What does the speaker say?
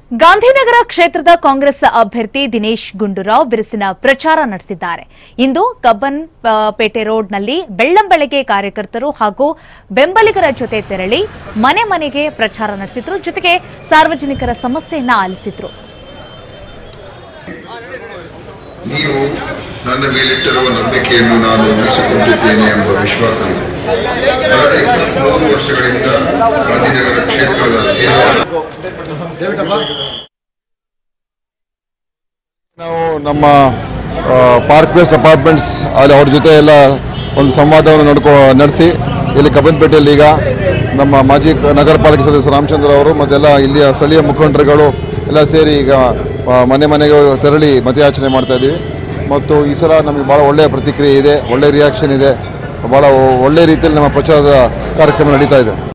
ಗಾಂಧಿನಗರ ಕ್ಷೇತ್ರದ ಕಾಂಗ್ರೆಸ್ ಅಭ್ಯರ್ಥಿ ದಿನೇಶ್ ಗುಂಡೂರಾವ್ ಬಿರುಸಿನ ಪ್ರಚಾರ ನಡೆಸಿದ್ದಾರೆ. ಇಂದು ಕಬ್ಬನ್ ಪೇಟೆ ರೋಡ್ನಲ್ಲಿ ಬೆಳ್ಳಂಬೆಳಗ್ಗೆ ಕಾರ್ಯಕರ್ತರು ಹಾಗೂ ಬೆಂಬಲಿಗರ ಜೊತೆ ತೆರಳಿ ಮನೆ ಮನೆಗೆ ಪ್ರಚಾರ ನಡೆಸಿದ್ರು. ಜೊತೆಗೆ ಸಾರ್ವಜನಿಕರ ಸಮಸ್ಯೆಯನ್ನ ಆಲಿಸಿದ್ರು. ನೀವು ನನ್ನ ಮೇಲಿಟ್ಟಿರುವ ನಂಬಿಕೆಯನ್ನು ನಾನು ಉಳಿಸಿಕೊಂಡಿದ್ದೇನೆ ಎಂಬ ವಿಶ್ವಾಸ ಇದೆ. 23 ವರ್ಷಗಳಿಂದ ಗಾಂಧಿನಗರ ಕ್ಷೇತ್ರದ ಸೇವಾ ನಾವು ನಮ್ಮ ಪಾರ್ಕ್ ಬೇಸ್ಡ್ ಅಪಾರ್ಟ್ಮೆಂಟ್ಸ್ ಅಲ್ಲಿ ಅವ್ರ ಜೊತೆ ಎಲ್ಲ ಒಂದು ಸಂವಾದವನ್ನು ನಡೆಸಿ ಇಲ್ಲಿ ಕಬ್ಬನ್ಪೇಟೆಯಲ್ಲಿ ಈಗ ನಮ್ಮ ಮಾಜಿ ನಗರ ಪಾಲಿಕೆ ಸದಸ್ಯ ರಾಮಚಂದ್ರ ಅವರು ಮತ್ತೆಲ್ಲ ಇಲ್ಲಿಯ ಸ್ಥಳೀಯ ಮುಖಂಡರುಗಳು ಎಲ್ಲ ಸೇರಿ ಈಗ ಮನೆ ಮನೆಗೆ ತೆರಳಿ ಮತಯಾಚನೆ ಮಾಡ್ತಾ ಇದ್ದೀವಿ. ಮತ್ತು ಈ ಸಲ ನಮಗೆ ಭಾಳ ಒಳ್ಳೆಯ ಪ್ರತಿಕ್ರಿಯೆ ಇದೆ, ಒಳ್ಳೆಯ ರಿಯಾಕ್ಷನ್ ಇದೆ, ಭಾಳ ಒಳ್ಳೆಯ ರೀತಿಯಲ್ಲಿ ನಮ್ಮ ಪ್ರಚಾರದ ಕಾರ್ಯಕ್ರಮ ನಡೀತಾ ಇದೆ.